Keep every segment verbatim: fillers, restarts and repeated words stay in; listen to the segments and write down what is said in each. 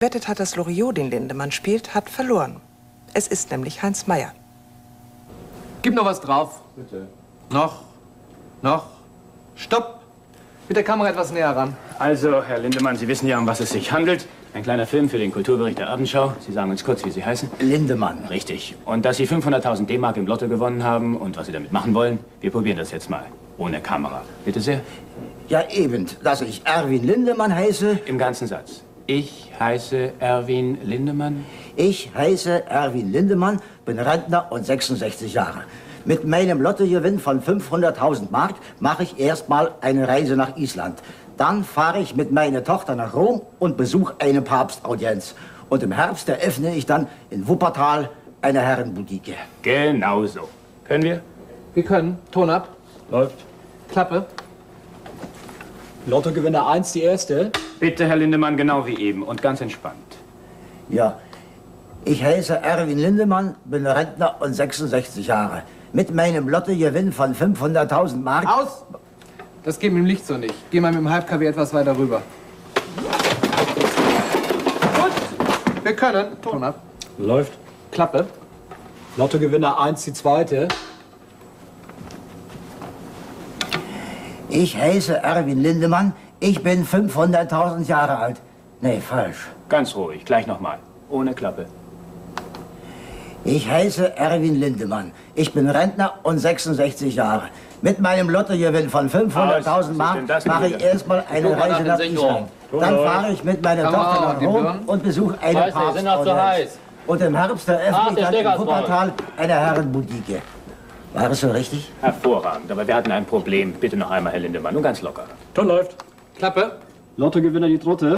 Wettet hat, dass Loriot, den Lindemann spielt, hat verloren. Es ist nämlich Heinz Meier. Gib noch was drauf. Bitte. Noch. Noch. Stopp. Mit der Kamera etwas näher ran. Also, Herr Lindemann, Sie wissen ja, um was es sich handelt. Ein kleiner Film für den Kulturbericht der Abendschau. Sie sagen uns kurz, wie Sie heißen. Lindemann. Richtig. Und dass Sie fünfhunderttausend D-Mark im Lotto gewonnen haben und was Sie damit machen wollen, wir probieren das jetzt mal. Ohne Kamera. Bitte sehr. Ja, eben, dass ich Erwin Lindemann heiße. Im ganzen Satz. Ich heiße Erwin Lindemann. Ich heiße Erwin Lindemann, bin Rentner und sechsundsechzig Jahre. Mit meinem Lottogewinn von fünfhunderttausend Mark mache ich erstmal eine Reise nach Island. Dann fahre ich mit meiner Tochter nach Rom und besuche eine Papstaudienz. Und im Herbst eröffne ich dann in Wuppertal eine Herrenboutique. Genau so. Können wir? Wir können. Ton ab. Läuft. Klappe. Lottogewinner eins, die erste. Bitte, Herr Lindemann, genau wie eben und ganz entspannt. Ja, ich heiße Erwin Lindemann, bin Rentner und sechsundsechzig Jahre. Mit meinem Lottogewinn von fünfhunderttausend Mark... Aus! Das geht mit dem Licht so nicht. Geh mal mit dem Halb-K W etwas weiter rüber. Gut, wir können. Ton ab. Läuft. Klappe. Lottogewinner eins, die zweite. Ich heiße Erwin Lindemann, ich bin fünfhunderttausend Jahre alt. Nee, falsch. Ganz ruhig, gleich nochmal. Ohne Klappe. Ich heiße Erwin Lindemann, ich bin Rentner und sechsundsechzig Jahre. Mit meinem Lottogewinn von fünfhunderttausend Mark mache ich erstmal eine Reise nach Island. Dann fahre ich mit meiner Tochter nach Rom und besuche eine Papstaudienz. Und im Herbst eröffne ich dann in Wuppertal eine Herrenboutique. War das so richtig? Hervorragend, aber wir hatten ein Problem. Bitte noch einmal, Herr Lindemann, nur ganz locker. Ton läuft. Klappe. Lottogewinner die dritte.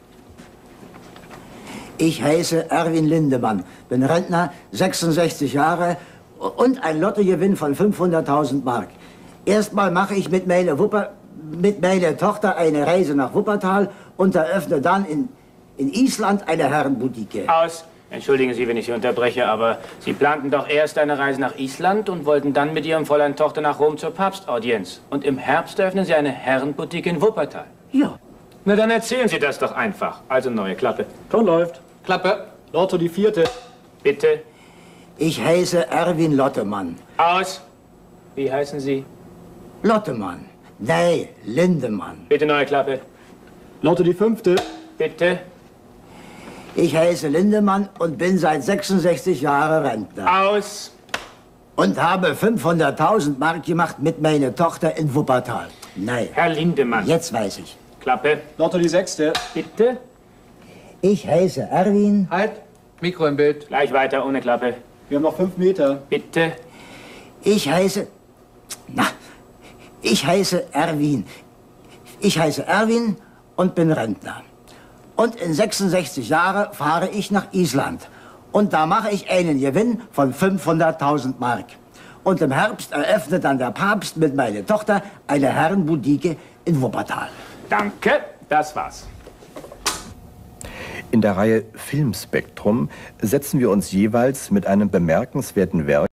Ich heiße Erwin Lindemann, bin Rentner, sechsundsechzig Jahre und ein Lottogewinn von fünfhunderttausend Mark. Erstmal mache ich mit meiner, Wupper, mit meiner Tochter eine Reise nach Wuppertal und eröffne dann in, in Island eine Herrenboutique. Aus. Entschuldigen Sie, wenn ich Sie unterbreche, aber Sie planten doch erst eine Reise nach Island und wollten dann mit Ihrem Fräulein Tochter nach Rom zur Papstaudienz. Und im Herbst eröffnen Sie eine Herrenboutique in Wuppertal. Ja. Na, dann erzählen Sie das doch einfach. Also neue Klappe. Ton läuft. Klappe. Lotto die vierte. Bitte. Ich heiße Erwin Lottemann. Aus. Wie heißen Sie? Lottemann. Nee, Lindemann. Bitte neue Klappe. Lotto die fünfte. Bitte. Ich heiße Lindemann und bin seit sechsundsechzig Jahren Rentner. Aus. Und habe fünfhunderttausend Mark gemacht mit meiner Tochter in Wuppertal. Nein. Herr Lindemann. Jetzt weiß ich. Klappe. Lotto die sechste. Bitte. Ich heiße Erwin. Halt. Mikro im Bild. Gleich weiter, ohne Klappe. Wir haben noch fünf Meter. Bitte. Ich heiße... Na, ich heiße Erwin. Ich heiße Erwin und bin Rentner. Und in sechsundsechzig Jahren fahre ich nach Island. Und da mache ich einen Gewinn von fünfhunderttausend Mark. Und im Herbst eröffnet dann der Papst mit meiner Tochter eine Herrenboutique in Wuppertal. Danke, das war's. In der Reihe Filmspektrum setzen wir uns jeweils mit einem bemerkenswerten Werk